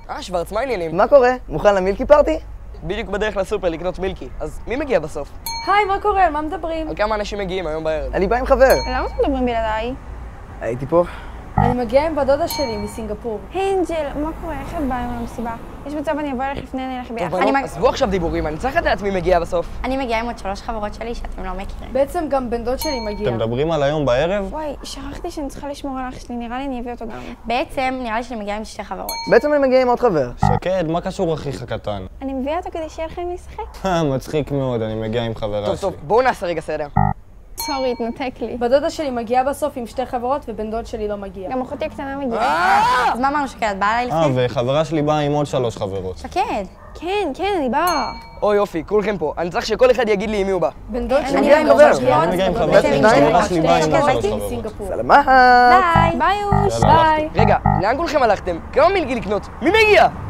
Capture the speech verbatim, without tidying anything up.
אה, שוורץ, מה העניינים? מה קורה? מוכן למילקי פארטי? בדיוק בדרך לסופר לקנות מילקי, אז מי מגיע בסוף? היי, מה קורה? על מה מדברים? על כמה אנשים מגיעים היום בערב? אני בא עם חבר. למה אתם מדברים בלעדיי? הייתי פה. אני מגיעה עם בדודה שלי מסינגפור. היי אנג'ל, מה קורה? איך את באה עם המסיבה? יש מצב אני אבוא אליך לפני, נלך טוב, ביחד. בנות, עזבו עכשיו דיבורים, אני צריך לדעת מי מגיע בסוף. אני מגיעה עם עוד שלוש חברות שלי שאתם לא מכירים. בעצם גם בן דוד שלי מגיע. אתם מדברים על היום בערב? וואי, שכחתי שאני צריכה לשמור על אח שלי, נראה לי אני אביא אותו גם. בעצם נראה לי שאני מגיעה עם שתי חברות. בעצם אני מגיע עם עוד חבר. שקד, מה קשור אחיך קטן? אני מביאה אותו כדי שיהיה לכם לשחק. מצחיק מאוד, אני מגיע עם חברה טוב, שלי. טוב, בואו נעשה רגע סדר. סורי, התנתק לי. בדודה שלי מגיעה בסוף עם שתי חברות ובן דוד שלי לא מגיע. גם אחותי הקטנה מגיעה. אז מה אמרנו שקד? את באה אליי אה, לפני? וחברה שלי באה עם עוד שלוש חברות. שקד. כן, כן, אני באה. אוי יופי, כולכם פה. אני צריך שכל אחד יגיד לי עם מי הוא בא. בן דוד שלי מגיע עם לא חבר. מגיע. אני מגיע עם בן חברה דוד שלי, שלי חברה עם שלי שתי באה עם חברות שלוש חברות. מסינגפור. סלמה. ביי. ביי אוש. יאללה, ביי. רגע, לאן כולכם הלכתם? כמה מילקי לקנות? מי מגיע?